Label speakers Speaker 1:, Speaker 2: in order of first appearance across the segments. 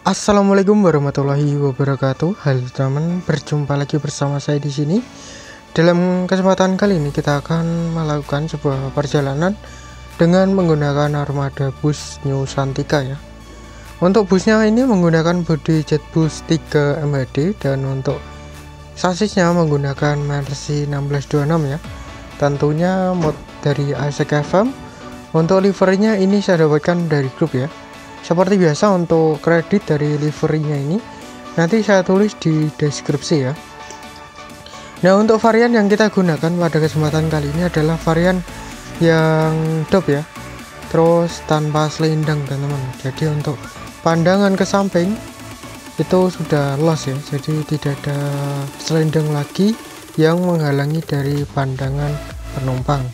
Speaker 1: Assalamualaikum warahmatullahi wabarakatuh. Halo teman, berjumpa lagi bersama saya di sini. Dalam kesempatan kali ini kita akan melakukan sebuah perjalanan dengan menggunakan armada bus New Santika ya. Untuk busnya ini menggunakan bodi JetBus 3 MHD dan untuk sasisnya menggunakan Mercy 1626 ya. Tentunya mod dari ASEC FM. Untuk liverynya ini saya dapatkan dari grup ya. Seperti biasa untuk kredit dari liverynya ini nanti saya tulis di deskripsi ya. Nah, untuk varian yang kita gunakan pada kesempatan kali ini adalah varian yang top ya, terus tanpa selendang teman-teman. Jadi untuk pandangan ke samping itu sudah los ya, jadi tidak ada selendang lagi yang menghalangi dari pandangan penumpang.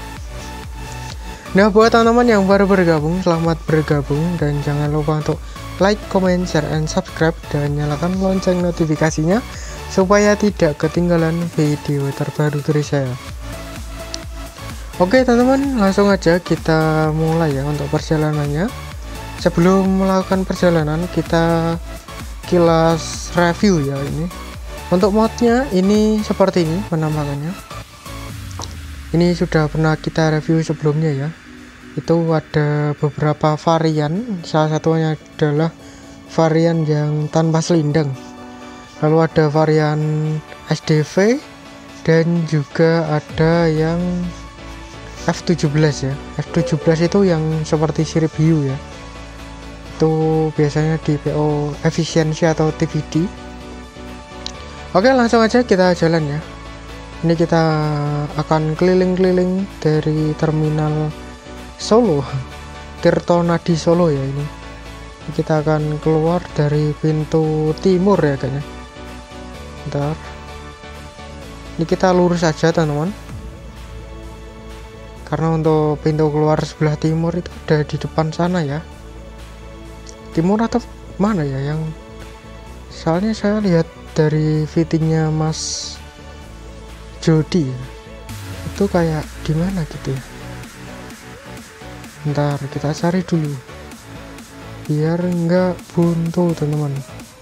Speaker 1: Nah, buat teman-teman yang baru bergabung, selamat bergabung dan jangan lupa untuk like, comment, share, and subscribe dan nyalakan lonceng notifikasinya supaya tidak ketinggalan video terbaru dari saya. Oke teman-teman, langsung aja kita mulai ya untuk perjalanannya. Sebelum melakukan perjalanan kita kilas review ya ini. Untuk modnya ini seperti ini penampakannya. Ini sudah pernah kita review sebelumnya ya. Itu ada beberapa varian, salah satunya adalah varian yang tanpa selendang. Lalu ada varian SDV dan juga ada yang F17 ya. F17 itu yang seperti sirip hiu ya. Itu biasanya di PO efisiensi atau TVD. Oke, langsung aja kita jalan ya. Ini kita akan keliling-keliling dari terminal Solo, Tirtonadi Solo ya ini. Kita akan keluar dari pintu timur ya kayaknya. Bentar. Ini kita lurus aja teman-teman. Karena untuk pintu keluar sebelah timur itu ada di depan sana ya. Timur atau mana ya yang? Soalnya saya lihat dari fittingnya Mas Jody ya, itu kayak gimana gitu ya. Ntar kita cari dulu biar nggak buntu teman-teman.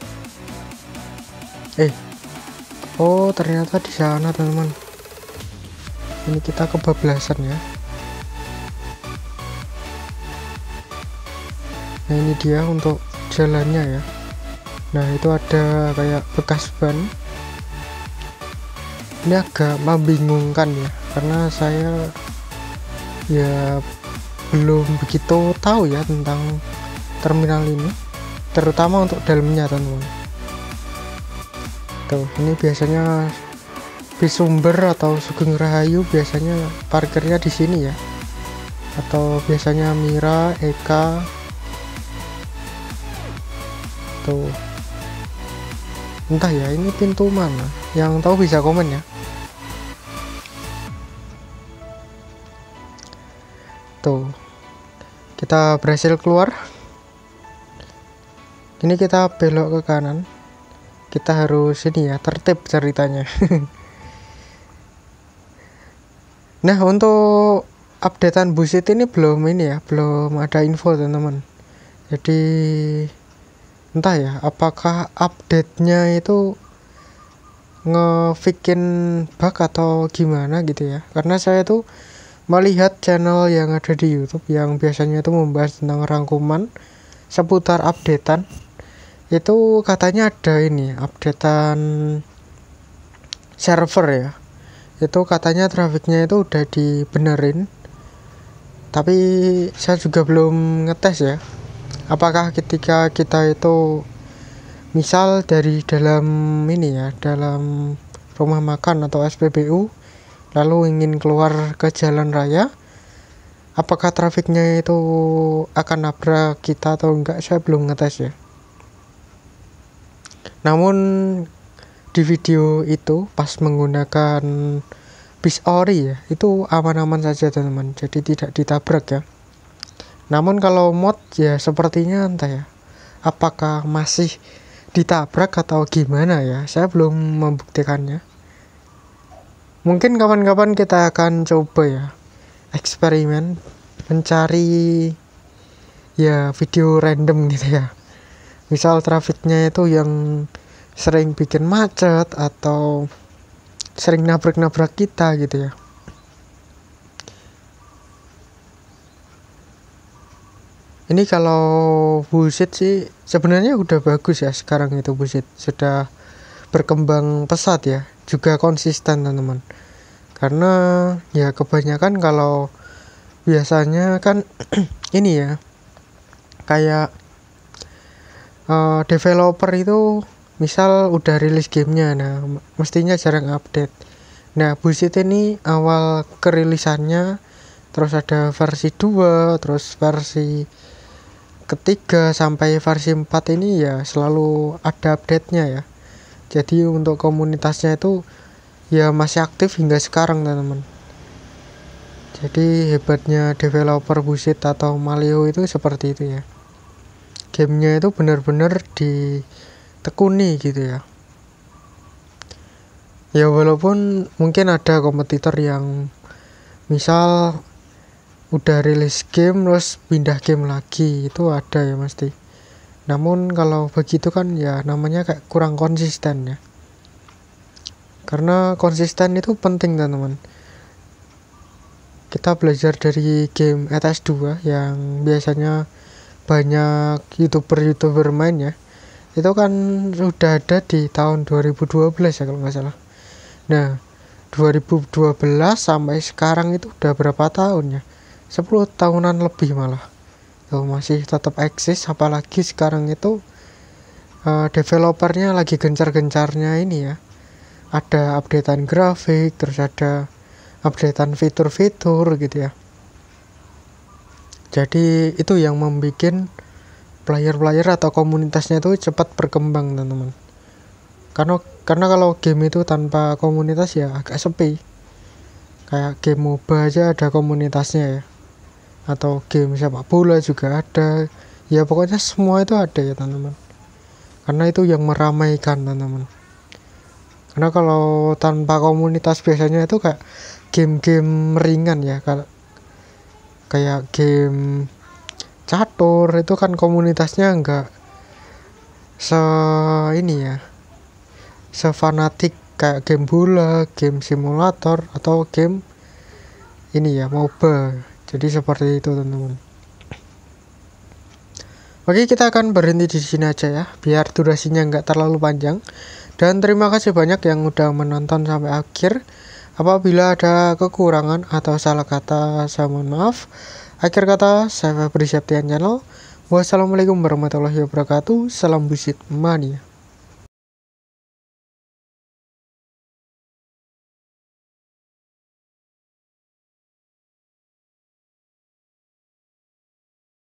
Speaker 1: Oh ternyata di sana teman-teman. Ini kita kebablasan ya. Nah ini dia untuk jalannya ya. Nah itu ada kayak bekas ban. Ini agak membingungkan ya, karena saya ya belum begitu tahu ya tentang terminal ini, terutama untuk dalamnya teman-teman. Tuh, ini biasanya bis Sumber atau Sugeng Rahayu biasanya parkirnya di sini ya, atau biasanya Mira, Eka. Tuh, entah ya ini pintu mana, yang tahu bisa komen ya. Tuh, kita berhasil keluar. Ini kita belok ke kanan. Kita harus ini ya, tertib ceritanya. Nah, untuk updatean bus ini belum ini ya, belum ada info teman-teman. Jadi entah ya, apakah update-nya itu ngefikin bug atau gimana gitu ya. Karena saya tuh melihat channel yang ada di YouTube yang biasanya itu membahas tentang rangkuman seputar updatean, itu katanya ada ini updatean server ya. Itu katanya trafiknya itu udah dibenerin, tapi saya juga belum ngetes ya, apakah ketika kita itu misal dari dalam ini ya, dalam rumah makan atau SPBU lalu ingin keluar ke jalan raya, apakah trafiknya itu akan nabrak kita atau enggak, saya belum ngetes ya. Namun di video itu pas menggunakan bis ori ya, itu aman-aman saja teman-teman, jadi tidak ditabrak ya. Namun kalau mod ya sepertinya entah ya, apakah masih ditabrak atau gimana ya, saya belum membuktikannya. Mungkin kapan-kapan kita akan coba ya eksperimen mencari ya video random gitu ya, Misal trafiknya itu yang sering bikin macet atau sering nabrak-nabrak kita gitu ya. Ini kalau bullshit sih sebenarnya udah bagus ya, sekarang itu bullshit sudah berkembang pesat ya, juga konsisten teman-teman. Karena ya kebanyakan kalau biasanya kan ini ya, kayak developer itu misal udah rilis gamenya, nah mestinya jarang update. Nah bullshit ini awal kerilisannya, terus ada versi 2, terus versi ketiga sampai versi 4 ini ya selalu ada update-nya ya. Jadi untuk komunitasnya itu ya masih aktif hingga sekarang teman-teman. Jadi hebatnya developer bullshit atau Maleo itu seperti itu ya. Gamenya itu benar-benar ditekuni gitu ya. Ya walaupun mungkin ada kompetitor yang misal udah rilis game terus pindah game lagi, itu ada ya mesti. Namun kalau begitu kan ya namanya kayak kurang konsisten ya. Karena konsisten itu penting teman-teman. Kita belajar dari game ETS2 yang biasanya banyak youtuber main ya. Itu kan sudah ada di tahun 2012 ya kalau nggak salah. Nah 2012 sampai sekarang itu udah berapa tahun ya, 10 tahunan lebih malah. Tuh masih tetap eksis, apalagi sekarang itu developernya lagi gencar-gencarnya ini ya. Ada updatean grafik, terus ada updatean fitur-fitur gitu ya. Jadi itu yang membuat player-player atau komunitasnya itu cepat berkembang teman-teman. Karena kalau game itu tanpa komunitas ya agak sepi. Kayak game MOBA aja ada komunitasnya ya. Atau game sepak bola juga ada. Ya pokoknya semua itu ada ya teman-teman. Karena itu yang meramaikan teman-teman. Karena kalau tanpa komunitas biasanya itu kayak game-game ringan ya. Kayak game catur itu kan komunitasnya enggak ini ya, sefanatik kayak game bola, game simulator atau game ini ya MOBA. Jadi seperti itu teman-teman. Oke, kita akan berhenti di sini aja ya, biar durasinya nggak terlalu panjang. Dan terima kasih banyak yang udah menonton sampai akhir. Apabila ada kekurangan atau salah kata, saya mohon maaf. Akhir kata, saya Febri Septian Channel. Wassalamualaikum warahmatullahi wabarakatuh. Salam bullshit mania.